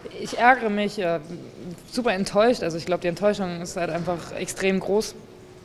Ich ärgere mich, super enttäuscht. Also ich glaube, die Enttäuschung ist halt einfach extrem groß.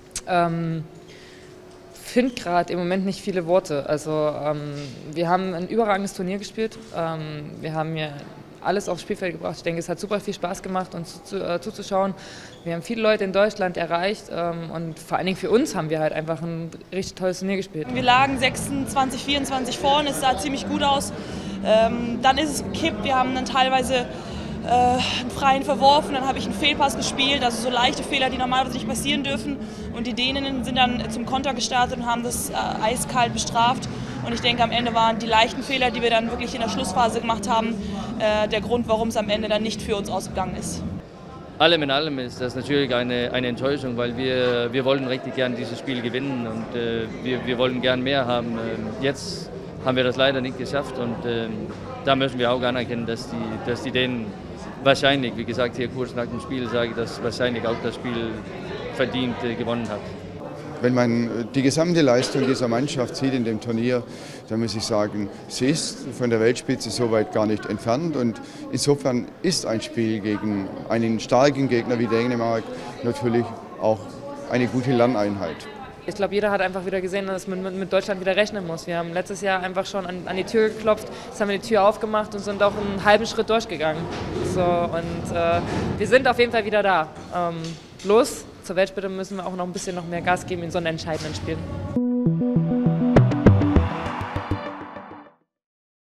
Finde gerade im Moment nicht viele Worte. Also wir haben ein überragendes Turnier gespielt. Wir haben hier alles aufs Spielfeld gebracht. Ich denke, es hat super viel Spaß gemacht, uns zuzuschauen. Wir haben viele Leute in Deutschland erreicht und vor allen Dingen für uns haben wir halt einfach ein richtig tolles Turnier gespielt. Wir lagen 26, 24 vorne, es sah ziemlich gut aus. Dann ist es gekippt, wir haben dann teilweise einen freien verworfen, dann habe ich einen Fehlpass gespielt, also so leichte Fehler, die normalerweise nicht passieren dürfen. Und die Däninnen sind dann zum Konter gestartet und haben das eiskalt bestraft. Und ich denke, am Ende waren die leichten Fehler, die wir dann wirklich in der Schlussphase gemacht haben, der Grund, warum es am Ende dann nicht für uns ausgegangen ist. Allem in allem ist das natürlich eine Enttäuschung, weil wir wollten richtig gern dieses Spiel gewinnen und wir wollten gern mehr haben. Jetzt haben wir das leider nicht geschafft und da müssen wir auch anerkennen, dass die Dänen wahrscheinlich, wie gesagt, hier kurz nach dem Spiel sage ich, dass wahrscheinlich auch das Spiel verdient gewonnen hat. Wenn man die gesamte Leistung dieser Mannschaft sieht in dem Turnier, dann muss ich sagen, sie ist von der Weltspitze so weit gar nicht entfernt. Und insofern ist ein Spiel gegen einen starken Gegner wie Dänemark natürlich auch eine gute Lerneinheit. Ich glaube, jeder hat einfach wieder gesehen, dass man mit Deutschland wieder rechnen muss. Wir haben letztes Jahr einfach schon an die Tür geklopft, jetzt haben wir die Tür aufgemacht und sind auch einen halben Schritt durchgegangen. So, und wir sind auf jeden Fall wieder da. Bloß zur Weltspitze müssen wir auch noch ein bisschen mehr Gas geben in so einem entscheidenden Spiel.